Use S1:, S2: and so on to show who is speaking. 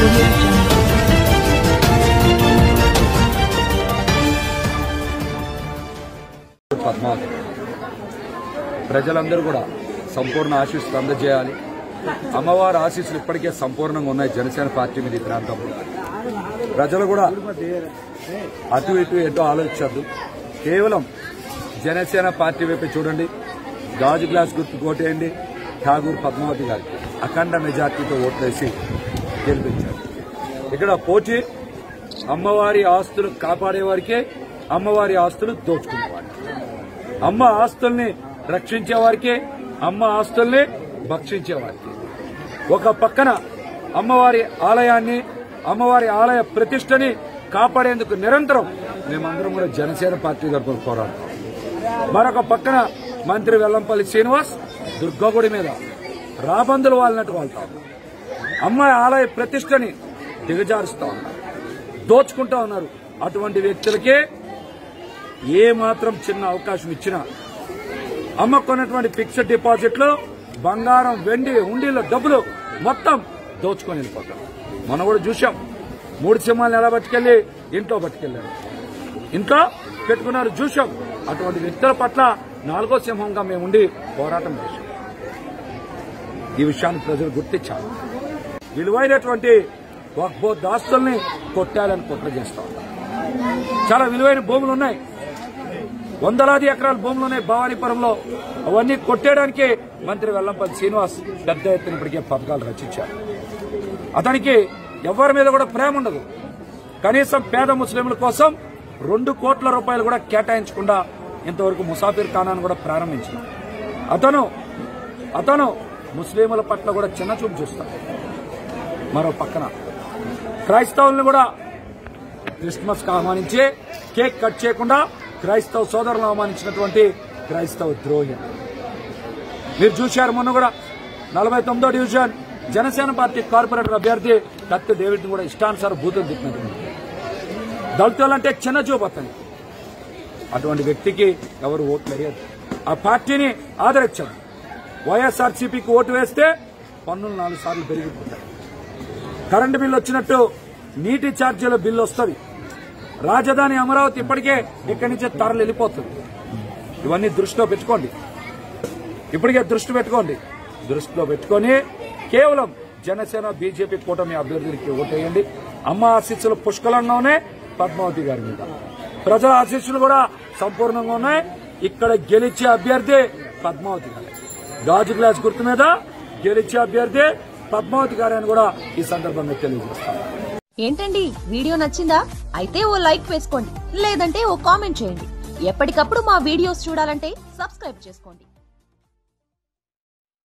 S1: పద్మావతి ప్రజలందరూ కూడా సంపూర్ణ ఆశీస్సులు అందజేయాలి. అమ్మవారి ఆశీస్సులు ఇప్పటికే సంపూర్ణంగా ఉన్నాయి జనసేన పార్టీ మీద ఈ ప్రాంతంలో. ప్రజలు కూడా అటు ఇటు ఎటో ఆలోచించద్దు, కేవలం జనసేన పార్టీ వైపు చూడండి. గాజు గ్లాస్ గుర్తు కోటేయండి. ఠాగూర్ పద్మావతి గారికి అఖండ మెజార్టీతో ఓట్లేసి గెలిపించారు. ఇక్కడ పోటీ అమ్మవారి ఆస్తులు కాపాడేవారికే, అమ్మవారి ఆస్తులు దోచుకునేవారికి, అమ్మ ఆస్తుల్ని రక్షించేవారికి, అమ్మ ఆస్తుల్ని భక్షించేవారికి. ఒక పక్కన అమ్మవారి ఆలయాన్ని, అమ్మవారి ఆలయ ప్రతిష్టని కాపాడేందుకు నిరంతరం మేమందరం కూడా జనసేన పార్టీ తరఫున పోరాడతాం. మరొక పక్కన మంత్రి వెల్లంపల్లి శ్రీనివాస్ దుర్గగుడి మీద రాబందులు వాలినట్టు వాళ్తా ఉన్నారు. అమ్మాయి ఆలయ ప్రతిష్టని దిగజారుస్తా ఉన్నారు, దోచుకుంటా ఉన్నారు. అటువంటి వ్యక్తులకే ఏ మాత్రం చిన్న అవకాశం ఇచ్చినా అమ్మకున్నటువంటి ఫిక్స్డ్ డిపాజిట్లు, బంగారం, వెండి, ఉండిలో డబ్బులు మొత్తం దోచుకొని వెళ్ళిపోతాం. మనం కూడా చూశాం. 3 సింహాలను ఎలా పట్టుకెళ్లి ఇంట్లో పట్టుకెళ్లారు, ఇంట్లో పెట్టుకున్నారు, చూశాం. అటువంటి వ్యక్తుల పట్ల 4వ సింహంగా మేముండి పోరాటం చేశాం. ఈ విషయాన్ని ప్రజలు గుర్తించాలి. విలువైనటువంటి వక్ఫ్ ఆస్తుల్ని కొట్టాలని కుట్ర చేస్తాం. చాలా విలువైన భూములు ఉన్నాయి, వందలాది ఎకరాల భూములు ఉన్నాయి భవానీపురంలో. అవన్నీ కొట్టేయడానికి మంత్రి వెల్లంపల్లి శ్రీనివాస్ పెద్ద ఎత్తున ఇప్పటికే పథకాలు రచించారు. అతనికి ఎవరి మీద కూడా ప్రేమ ఉండదు. కనీసం పేద ముస్లింల కోసం 2 కోట్ల రూపాయలు కూడా కేటాయించకుండా ఇంతవరకు ముసాఫిర్ ఖానాను కూడా ప్రారంభించారు. అతను ముస్లింల పట్ల కూడా చిన్న చూపు చూస్తాడు. మరో పక్కన క్రైస్తవుల్ని కూడా క్రిస్మస్ కు ఆహ్వానించి కేక్ కట్ చేయకుండా క్రైస్తవ సోదరులను అవమానించినటువంటి క్రైస్తవ ద్రోహి. మీరు చూశారు, మొన్న కూడా 49వ డివిజన్ జనసేన పార్టీ కార్పొరేటర్ అభ్యర్థి కత్తి డేవిడ్ కూడా ఇష్టానుసారం బూతులు తిట్టినటువంటి దళితులంటే చిన్న చూపు అతని. అటువంటి వ్యక్తికి ఎవరు ఓట్లు వేయరు. ఆ పార్టీని ఆదరించారు. వైఎస్ఆర్సీపీకి ఓటు వేస్తే పన్నులు 4 సార్లు పెరిగిపోతాయి. కరెంటు బిల్లు వచ్చినట్టు నీటి ఛార్జీల బిల్లు వస్తుంది. రాజధాని అమరావతి ఇప్పటికే ఇక్కడి నుంచి తరలి వెళ్ళిపోతుంది. ఇవన్నీ దృష్టిలో పెట్టుకోండి. ఇప్పటికే దృష్టిలో పెట్టుకొని కేవలం జనసేన బీజేపీ కూటమి అభ్యర్థులకి ఓటేయండి. అమ్మ ఆశీస్సులు పుష్కలంగా ఉన్నాయి పద్మావతి గారి మీద. ప్రజల ఆశీస్సులు కూడా సంపూర్ణంగా ఉన్నాయి. ఇక్కడ గెలిచే అభ్యర్థి పద్మావతి గారు. గాజు గ్లాస్ గుర్తు మీద గెలిచే అభ్యర్థి పద్మావతి గారు అని కూడా ఈ సందర్భంగా తెలియజేస్తాను.
S2: ఏంటండి, వీడియో నచ్చిందా? అయితే ఓ లైక్ వేసుకోండి, లేదంటే ఓ కామెంట్ చేయండి. ఎప్పటికప్పుడు మా వీడియోస్ చూడాలంటే సబ్స్క్రైబ్ చేసుకోండి.